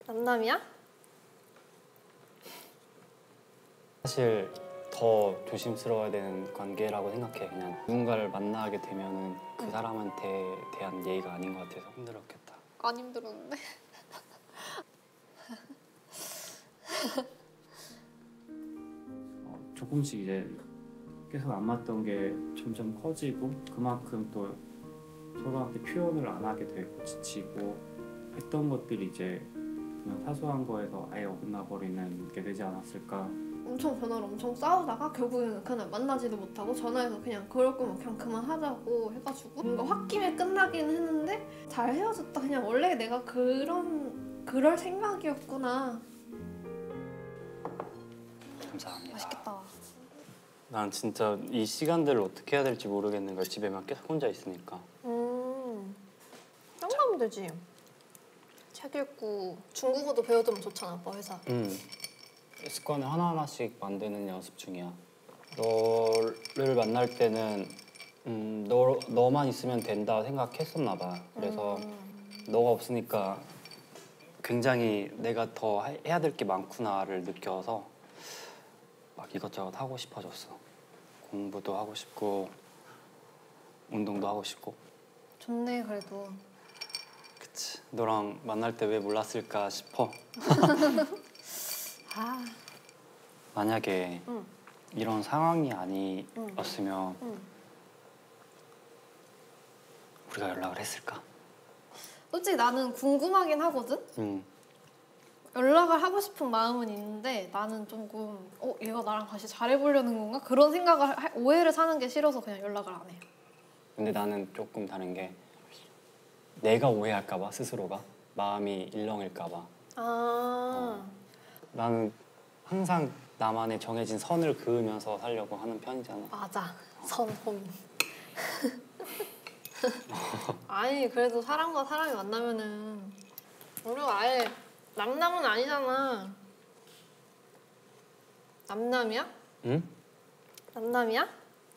남남이야? 사실 더 조심스러워야 되는 관계라고 생각해. 그냥 누군가를 만나게 되면은 그 사람한테 대한 예의가 아닌 것 같아서 힘들었겠다. 안 힘들었는데? 조금씩 이제 계속 안 맞던 게 점점 커지고 그만큼 또 서로한테 표현을 안 하게 되고 지치고 했던 것들이 이제 그냥 사소한 거에서 아예 어긋나 버리는 게 되지 않았을까. 엄청 전화로 엄청 싸우다가 결국에는 그날 만나지도 못하고 전화해서 그냥 그럴 거면 그냥 그만하자고 해가지고 뭔가 홧김에 끝나긴 했는데 잘 헤어졌다. 그냥 원래 내가 그럴 생각이었구나. 감사합니다. 맛있겠다. 난 진짜 이 시간들을 어떻게 해야 될지 모르겠는 거야. 집에만 계속 혼자 있으니까. 짱가면 되지. 책 읽고 중국어도 배워두면 좋잖아, 오빠 회사. 습관을 하나하나씩 만드는 연습 중이야. 너를 만날 때는 너만 있으면 된다 생각했었나 봐. 그래서 너가 없으니까 굉장히 내가 더 해야 될 게 많구나를 느껴서 막 이것저것 하고 싶어졌어. 공부도 하고 싶고 운동도 하고 싶고. 좋네, 그래도. 그치. 너랑 만날 때 왜 몰랐을까 싶어. 아, 만약에 이런 상황이 아니었으면 우리가 연락을 했을까? 솔직히 나는 궁금하긴 하거든? 연락을 하고 싶은 마음은 있는데 나는 조금 얘가 나랑 다시 잘해보려는 건가? 그런 생각을 오해를 사는 게 싫어서 그냥 연락을 안 해요. 근데 나는 조금 다른 게 내가 오해할까 봐, 스스로가 마음이 일렁일까 봐. 나는 항상 나만의 정해진 선을 그으면서 살려고 하는 편이잖아. 맞아. 선호민. 아니 그래도 사람과 사람이 만나면은 우리가 아예 남남은 아니잖아. 남남이야? 응? 남남이야?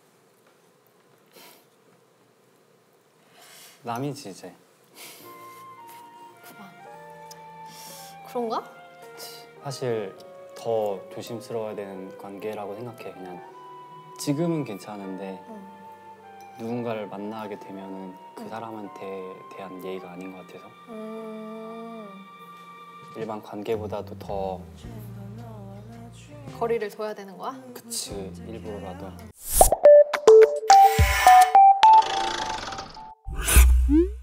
남이지 이제. 그런가? 사실 더 조심스러워야 되는 관계라고 생각해. 그냥 지금은 괜찮은데 누군가를 만나게 되면은 그 사람한테 대한 예의가 아닌 것 같아서 일반 관계보다도 더 거리를 둬야 되는 거야? 그치 일부러라도.